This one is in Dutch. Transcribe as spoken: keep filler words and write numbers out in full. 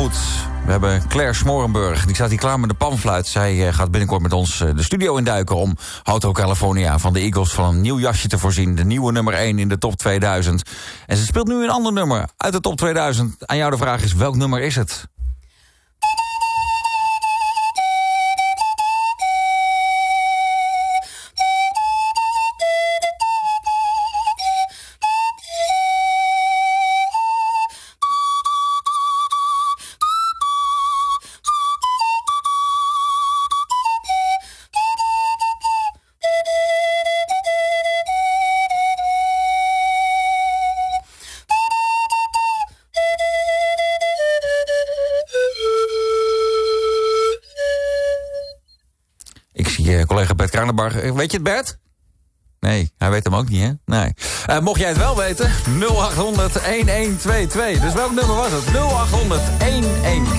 goed. We hebben Claire Smorenburg, die staat hier klaar met de panfluit. Zij uh, gaat binnenkort met ons uh, de studio induiken om Hotel California van de Eagles van een nieuw jasje te voorzien. De nieuwe nummer één in de top tweeduizend. En ze speelt nu een ander nummer uit de top tweeduizend. Aan jou de vraag is, welk nummer is het? Collega Bert Kranenbarg. Weet je het, Bert? Nee, hij weet hem ook niet, hè? Nee. Uh, mocht jij het wel weten, nul acht honderd, een een twee twee. Dus welk nummer was het? nul acht honderd, een een